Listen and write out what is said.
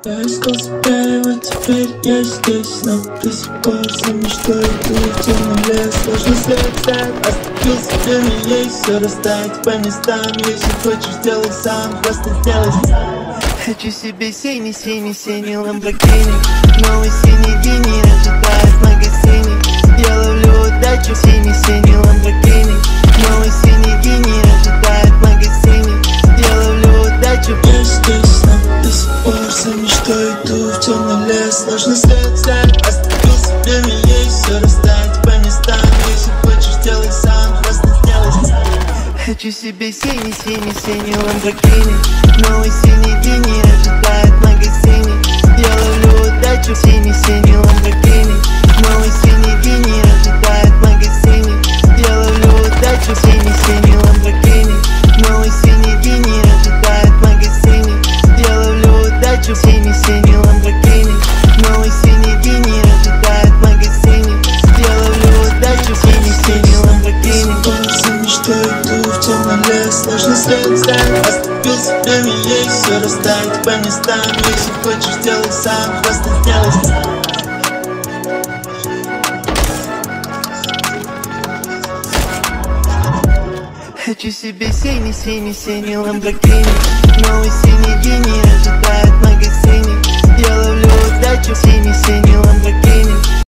Я искал себя, и вот теперь я здесь. Но до сих пор за мечтой иду в темный лес. Сложно связать, оступился в теме, ей все растает по местам. Если хочешь, делай сам, просто сделай сам. Хочу себе синий ламборгини. Новый синий гений ожидает в магазине. Я ловлю удачу, синий ламборгини. Новый синий гений ожидает в магазине. Я ловлю удачу. Я здесь, но до сих пор за мечтой иду в темный лес. Сложно связать, оступился в теме, ей все растает по местам. Если хочешь, делай сам, просто сделай сам. Хочу себе синий ламборгини. Новый синий гений ожидает в магазине. Я ловлю удачу, синий ламборгини. Новый синий гений ожидает в магазине. Я ловлю удачу, синий ламборгини. Новый синий гений ожидает в магазине. Я ловлю удачу, синий ламборгини. Новый синий гений ожидает в магазине. Я ловлю удачу, синий ламборгини. За мечтой иду в темный лес. Сложно связать, оступился в теме, ей все растает по местам. Если хочешь, делай сам, просто сделай сам. Хочу себе синий ламборгини. Новый синий гений ожидает в магазине. Я ловлю удачу, синий ламборгини.